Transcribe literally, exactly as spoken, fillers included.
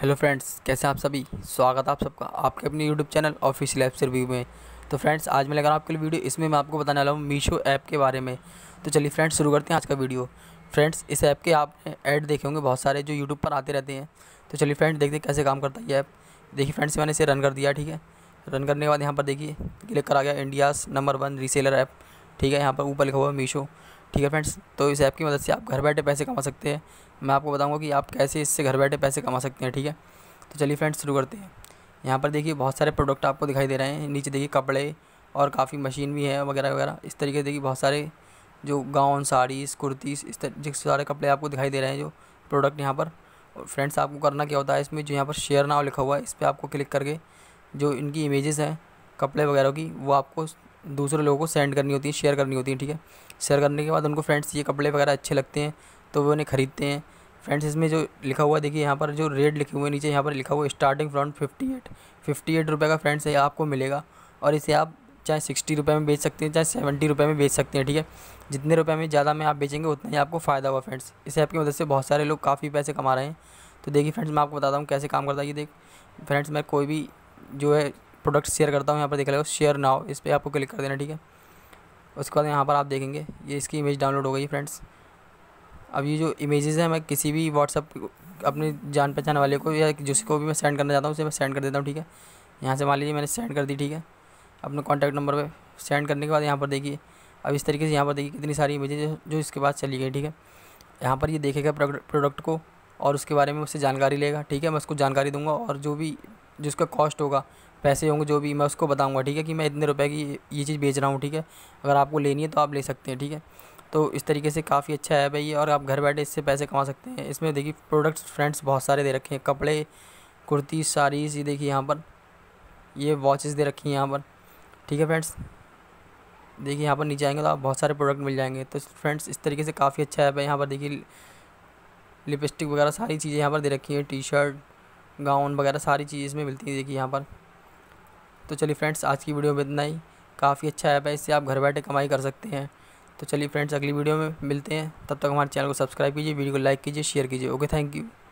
Hello friends, कैसे हैं आप सभी। स्वागत है आप सबका आपके अपने यूट्यूब चैनल ऑफिशियल ऐप से रिव्यू में। तो फ्रेंड्स, आज मैं लेकर आपके लिए वीडियो, इसमें मैं आपको बताने वाला हूँ मीशो ऐप के बारे में। तो चलिए फ्रेंड्स, शुरू करते हैं आज का वीडियो। फ्रेंड्स, इस ऐप के आपने ऐड देखे होंगे बहुत सारे जो यूट्यूब पर आते रहते हैं। तो चलिए फ्रेंड्स, देखते हैं कैसे काम करता है ये ऐप। देखिए फ्रेंड्स, मैंने इसे रन कर दिया। ठीक है, रन करने के बाद यहाँ पर देखिए क्लिक करा गया India's number one reseller app. ठीक है, यहाँ पर ऊपर लिखा हुआ है मीशो। ठीक है फ्रेंड्स, तो इस ऐप की मदद से आप घर बैठे पैसे कमा सकते हैं। मैं आपको बताऊंगा कि आप कैसे इससे घर बैठे पैसे कमा सकते हैं। ठीक है, तो चलिए फ्रेंड्स, शुरू करते हैं। यहाँ पर देखिए बहुत सारे प्रोडक्ट आपको दिखाई दे रहे हैं। नीचे देखिए कपड़े और काफ़ी मशीन भी है वगैरह वगैरह। इस तरीके से देखिए बहुत सारे जो गाउन, साड़ीज़, कुर्तीज़, इस तरह सारे कपड़े आपको दिखाई दे रहे हैं जो प्रोडक्ट यहाँ पर। और फ्रेंड्स, आपको करना क्या होता है, इसमें जो यहाँ पर शेयर नाउ लिखा हुआ है इस पर आपको क्लिक करके जो इनकी इमेजेस हैं कपड़े वगैरह की, वो आपको दूसरे लोगों को सेंड करनी होती है, शेयर करनी होती है। ठीक है, शेयर करने के बाद उनको फ्रेंड्स ये कपड़े वगैरह अच्छे लगते हैं तो वो उन्हें ख़रीदते हैं। फ्रेंड्स, इसमें जो लिखा हुआ है देखिए यहाँ पर जो रेट लिखे हुए हैं नीचे, यहाँ पर लिखा हुआ है starting from fifty eight fifty eight रुपये का फ्रेंड्स ये आपको मिलेगा। और इसे आप चाहे सिक्सटी रुपये में बेच सकते हैं, चाहे सेवेंटी रुपये में बेच सकते हैं। ठीक है, जितने रुपये में ज़्यादा में आप बेचेंगे उतना ही आपको फ़ायदा हुआ। फ्रेंड्स, इस ऐप की मदद से बहुत सारे लोग काफ़ी पैसे कमा रहे हैं। तो देखिए फ्रेंड्स, मैं आपको बताता हूँ कैसे काम करता है ये। देख फ्रेंड्स, मैं कोई भी जो है प्रोडक्ट शेयर करता हूँ, यहाँ पर देख लेगा शेयर नाउ, इस पर आपको क्लिक कर देना। ठीक है, उसके बाद यहाँ पर आप देखेंगे ये इसकी इमेज डाउनलोड हो गई। फ्रेंड्स, अब ये जो इमेजेस हैं मैं किसी भी व्हाट्सअप अपने जान पहचान वाले को या जिसको भी मैं सेंड करना चाहता हूँ उसे मैं सेंड कर देता हूँ। ठीक है, यहाँ से मान लीजिए मैंने सेंड कर दी। ठीक है, अपने कॉन्टैक्ट नंबर पे सेंड करने के बाद यहाँ पर देखिए अब इस तरीके से यहाँ पर देखिए कितनी सारी इमेजेस जो इसके बाद चली गई। ठीक है, यहाँ पर ये देखेगा प्रोडक्ट को और उसके बारे में उससे जानकारी लेगा। ठीक है, मैं उसको जानकारी दूंगा और जो भी जिसका कॉस्ट होगा, पैसे होंगे जो भी, मैं उसको बताऊंगा। ठीक है, कि मैं इतने रुपए की ये चीज़ बेच रहा हूँ। ठीक है, अगर आपको लेनी है तो आप ले सकते हैं। ठीक है, तो इस तरीके से काफ़ी अच्छा ऐप है ये और आप घर बैठे इससे पैसे कमा सकते हैं। इसमें देखिए प्रोडक्ट्स फ्रेंड्स बहुत सारे दे रखे हैं, कपड़े, कुर्ती, साड़ीज़, ये देखिए यहाँ पर ये वॉचेस दे रखी हैं यहाँ पर। ठीक है फ्रेंड्स, देखिए यहाँ पर नीचे आएंगे तो आप बहुत सारे प्रोडक्ट मिल जाएंगे। तो फ्रेंड्स, इस तरीके से काफ़ी अच्छा ऐप है। यहाँ पर देखिए लिपस्टिक वगैरह सारी चीज़ें यहाँ पर दे रखी हैं, टी शर्ट, गाउन वगैरह सारी चीज़ें इसमें मिलती हैं। देखिए यहाँ पर। तो चलिए फ्रेंड्स, आज की वीडियो में इतना ही। काफ़ी अच्छा ऐप है, इससे आप घर बैठे कमाई कर सकते हैं। तो चलिए फ्रेंड्स, अगली वीडियो में मिलते हैं। तब तक हमारे चैनल को सब्सक्राइब कीजिए, वीडियो को लाइक कीजिए, शेयर कीजिए। Okay, thank you.